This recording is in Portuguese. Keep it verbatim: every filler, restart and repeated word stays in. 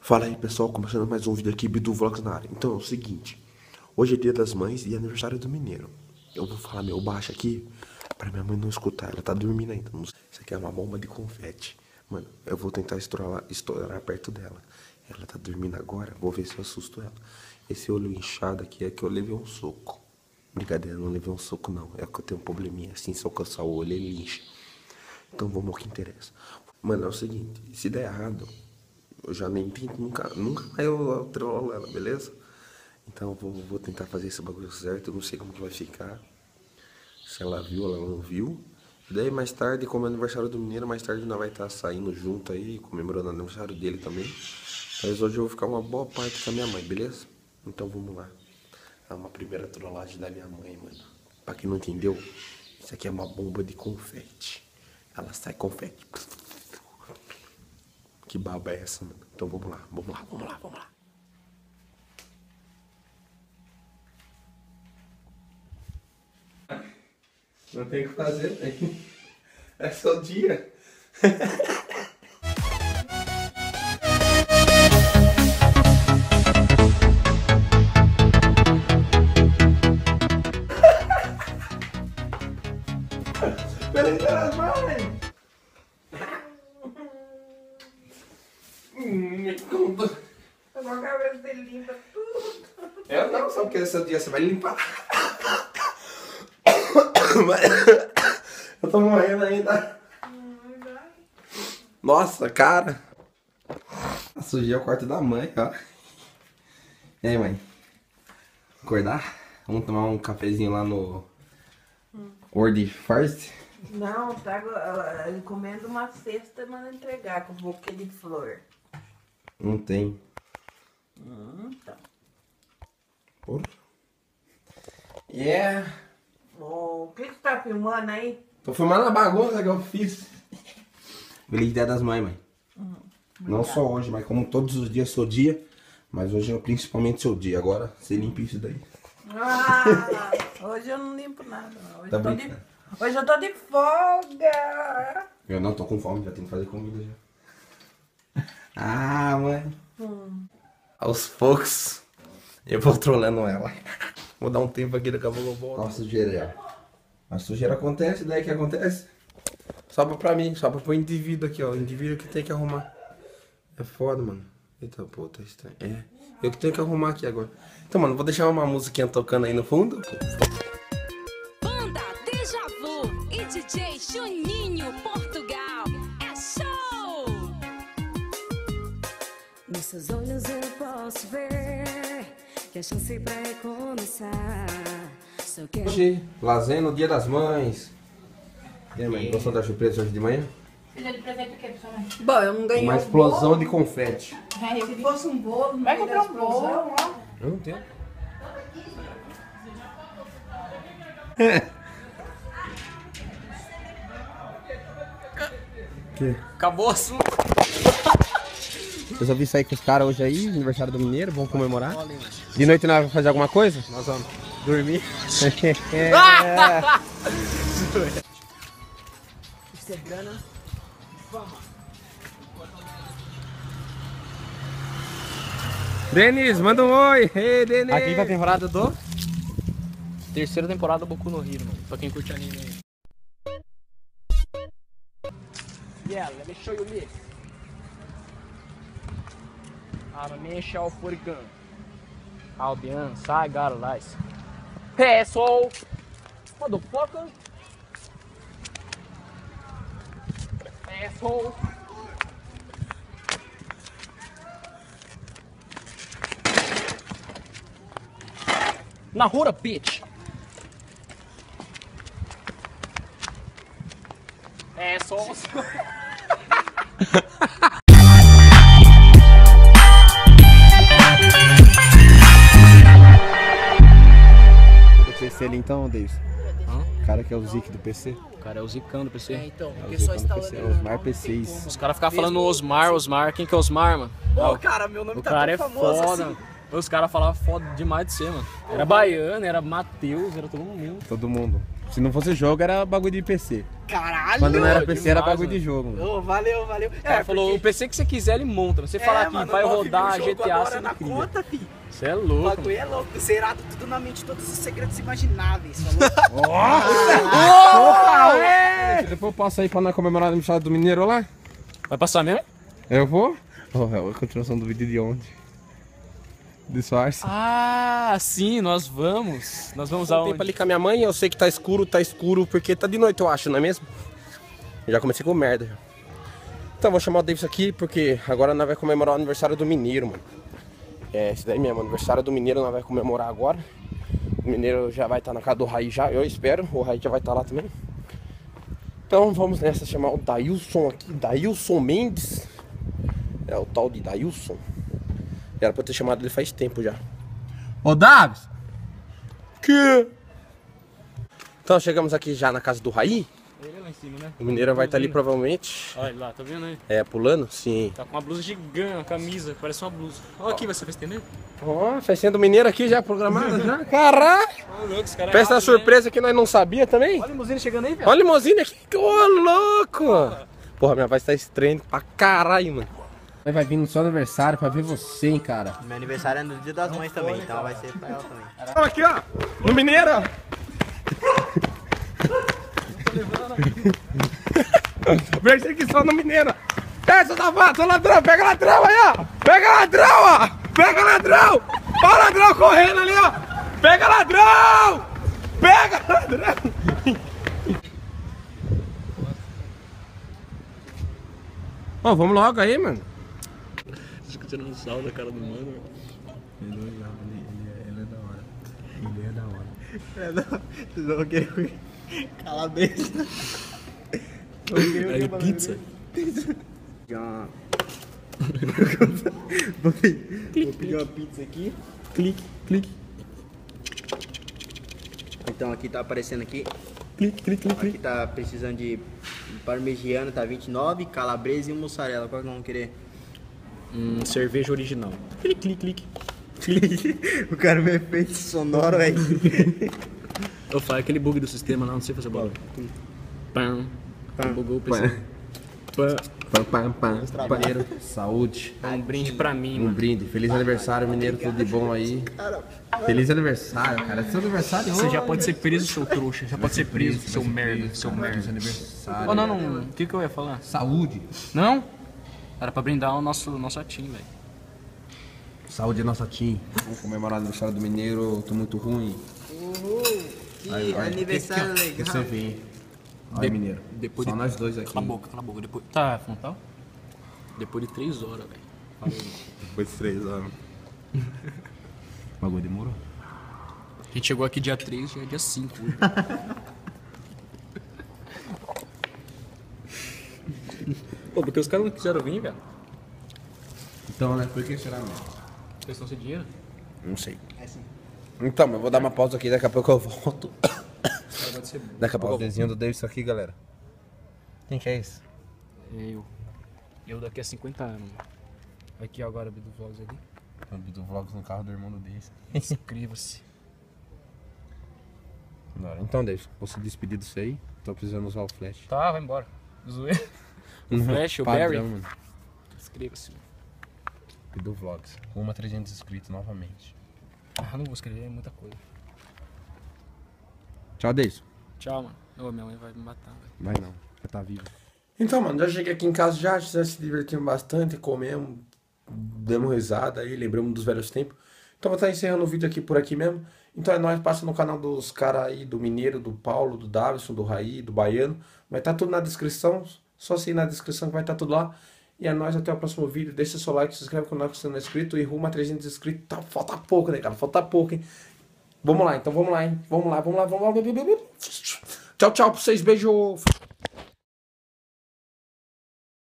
Fala aí pessoal, começando mais um vídeo aqui, Bidu Vlogs na área. Então é o seguinte, hoje é dia das mães e aniversário do mineiro. Eu vou falar meio baixo aqui, pra minha mãe não escutar, ela tá dormindo ainda. Isso aqui é uma bomba de confete. Mano, eu vou tentar estourar, estourar perto dela. Ela tá dormindo agora, vou ver se eu assusto ela. Esse olho inchado aqui é que eu levei um soco. Brincadeira, não levei um soco não, é que eu tenho um probleminha assim, se eu coçar o olho ele incha. Então vamos ao que interessa. Mano, é o seguinte, se der errado, eu já nem tento, nunca, nunca mais eu trollo ela, beleza? Então eu vou, vou tentar fazer esse bagulho certo, eu não sei como que vai ficar. Se ela viu, ela não viu. E daí mais tarde, como é aniversário do mineiro, mais tarde nós vai estar saindo junto aí, comemorando o aniversário dele também. Mas hoje eu vou ficar uma boa parte com a minha mãe, beleza? Então vamos lá. É uma primeira trollagem da minha mãe, mano. Pra quem não entendeu, isso aqui é uma bomba de confete. Ela sai confete. Que baba é essa, mano? Então vamos lá, vamos lá, vamos lá, vamos lá. Não tem o que fazer, né? É só dia. Feliz Dia das Mães! Eu vou acabar de limpa tudo. Eu não, só porque esse seu dia você vai limpar. Eu tô morrendo ainda. Nossa, cara. Sujei o quarto da mãe, ó. E aí, mãe? Acordar? Vamos tomar um cafezinho lá no hum. World First? Não, tá encomenda uma cesta e manda entregar com um buquê de flor. Não tem. Hum, então. Porra. Yeah. Oh, o que você tá filmando aí? Tô filmando a bagunça que eu fiz. Feliz Dia das Mães, mãe. Uhum. Não só hoje, mas como todos os dias seu dia. Mas hoje é principalmente seu dia. Agora você limpa isso daí. Ah, hoje eu não limpo nada. Hoje, Tá eu tô brincando? de... hoje eu tô de folga. Eu não tô com fome, já tenho que fazer comida já. Ah, mãe. Hum. Aos poucos eu vou trolando ela. Vou dar um tempo aqui, daqui a pouco eu volto. Nossa, sujeira. A sujeira acontece, daí que acontece. Sobra pra mim, sobra pro indivíduo aqui, ó. O indivíduo que tem que arrumar. É foda, mano. Eita, pô, tá estranho. É, eu que tenho que arrumar aqui agora. Então, mano, vou deixar uma musiquinha tocando aí no fundo. Banda Deja Vu e D J Juninho Portugal. É show! Nos seus olhos eu posso ver que a chance pra recomeçar. Só quero... Hoje, lazer no Dia das Mães. E aí, mãe, gostou da surpresa hoje de manhã? Filha de presente o que pra sua mãe? Bom, eu não ganhei Uma um explosão bolo. de confete. É, eu Se queria... fosse um bolo, não Vai ia comprar dar um bolo, explosão. ó. Eu não tenho. Que? Acabou o assunto. Resolvi sair com os caras hoje aí, aniversário do mineiro, vamos comemorar. De noite nós vamos fazer alguma coisa? Nós vamos dormir. É. Isso é grana. Denis, manda um oi! Hey, Denis! Aqui tá a temporada do... Terceira temporada do Boku no Hero, mano. Pra quem curte anime aí. Yeah, let me show you this. I'm a man shall for gun. Albion, sai, got a lice. Asshole! Motherfucker! Asshole! Nahura, bitch! Assholes! Do P C ali então, Davis? O cara que é o Zic do P C? O cara é o Zicão do P C. É, então, É porque o só Zicão do instalando... P C, é Osmar P C is. Os caras ficam falando Osmar, Osmar. Quem que é Osmar, mano? Pô, cara, meu nome O tá cara é tão famoso foda. assim. Os caras falavam foda demais de ser, mano. Era baiano, era Matheus, era todo mundo. Todo mundo. Se não fosse jogo, era bagulho de P C. Caralho! Quando não era P C, era demais, bagulho mano. de jogo. Mano. Ô, valeu, valeu. O cara falou, o P C que você quiser, ele monta. Você falar aqui, vai rodar G T A, você na não cria. conta, filho. Você é O louco. bagulho é louco. Zerado tudo na mente, todos os segredos imagináveis. Falou? Depois eu passo aí pra nós comemorar o aniversário do Mineiro lá. Vai passar mesmo? Eu vou. Oh, é a continuação do vídeo de ontem. Disfarce. Ah, sim, nós vamos. Nós vamos Voltei aonde? pra ali com a minha mãe, eu sei que tá escuro, tá escuro, porque tá de noite, eu acho, não é mesmo? Já comecei com merda. Já. Então, vou chamar o Davis aqui, porque agora nós vamos comemorar o aniversário do Mineiro, mano. É, esse daí mesmo, aniversário do Mineiro nós vamos comemorar agora. O Mineiro já vai estar na casa do Raí já, eu espero, o Raí já vai estar lá também. Então, vamos nessa, chamar o Dailson aqui, Dailson Mendes. É o tal de Dailson. Era pra eu ter chamado ele faz tempo já. Ô, Davis! Que? Então chegamos aqui já na casa do Raí. Ele é lá em cima, né? O Mineiro vai estar ali provavelmente. Olha ele lá, tá vendo aí? É, pulando? Sim. Tá com uma blusa gigante, uma camisa, parece uma blusa. Olha aqui, vai ser festa dele. Ó, oh, festinha do Mineiro aqui já programada já. Caraca! Ô, louco, esse cara é Festa rápido, surpresa que nós não sabia também. né? Olha a limusine chegando aí, velho. Olha a limousine aqui. Ô, louco! Porra, minha voz tá estranha pra caralho, mano. Vai vir no seu aniversário pra ver você, hein, cara. Meu aniversário é no dia das mães também, então vai ser pra ela também. Olha aqui, ó. No Mineiro, ó. Veja aqui só no Mineiro. É, seu safado, seu ladrão, pega ladrão aí, ó. Pega ladrão, ó. Pega ladrão. Olha o ladrão correndo ali, ó. Pega ladrão. Pega ladrão. Ó, vamos logo aí, mano. Fica tirando sal da cara do mano. Ele, ele, ele é da hora. Ele é da hora. É, não, vocês vão querer calabresa. É pizza. Já. Vou pedir uma pizza aqui. Clique, clique, Então aqui tá aparecendo aqui. clique, clique, clique. Aqui tá precisando de parmegiana, tá vinte e nove, calabresa e um mussarela. Qual que vão querer? Hum, cerveja original. Clique, clique, clique. O cara me efeito sonoro aí. Eu falo aquele bug do sistema lá, não sei fazer bola. Pam. Pam. Bugou o P C. Pam. Pam, pam, pam. Mineiro, saúde. Um brinde pra mim, Um mano. brinde. Feliz aniversário, Mineiro. Tudo de bom aí. Feliz aniversário, cara. É seu aniversário Você hoje. já pode ser preso, seu trouxa. Já pode ser preso, seu merda, seu Feliz merda. aniversário. Oh, não, não. O que que eu ia falar? Saúde. Não? Era pra brindar o nosso, nosso team, velho. Saúde é nossa team. Vamos comemorar o aniversário do Mineiro. Tô muito ruim. Uhul, que Aí, vai. aniversário Que legal. você vem. Olha, De- Mineiro. depois Só de- nós dois aqui. Cala a boca, cala a boca. Depois... Tá, frontal? Depois de três horas, velho. Falou. Depois de três anos. O bagulho demorou. A gente chegou aqui dia três, já é dia cinco. Pô, porque os caras não quiseram vir, velho. Então, né? Por que será mesmo? Vocês estão sem dinheiro? Não sei. Então, eu vou dar uma pausa aqui, daqui a pouco eu volto. Pode ser bom. Daqui a Ó, pouco o eu volto. desenho do Davis aqui, galera. Quem que é esse? Eu. Eu daqui a cinquenta anos, mano. Aqui agora, Bidu Vlogs ali. O do Vlogs no carro do irmão do Davis. Inscreva-se. Então, Davis, vou se despedir disso aí. Tô precisando usar o flash. Tá, vai embora. Zoeira. O Flash, o Padrão, Barry. mano. Inscreva-se. Do Vlogs. Rumo a trezentos inscritos novamente. Ah, não vou escrever, é muita coisa. Tchau, Davis. Tchau, mano. Ô, minha mãe vai me matar, velho. Vai não, já tá vivo. Então, mano, já cheguei aqui em casa já, já se divertimos bastante, comemos, demos risada aí, lembramos dos velhos tempos. Então vou estar encerrando o vídeo aqui por aqui mesmo. Então é nóis, passa no canal dos caras aí, do Mineiro, do Paulo, do Davison, do Raí, do Baiano. Vai estar tudo na descrição, só se ir na descrição que vai estar tudo lá. E é nóis, até o próximo vídeo. Deixa seu like, se inscreve no canal se não é inscrito e rumo a trezentos inscritos. Tá, falta pouco, né, cara? Falta pouco, hein? Vamos lá, então vamos lá, hein? Vamos lá, vamos lá, vamos lá. Tchau, tchau pra vocês, beijo.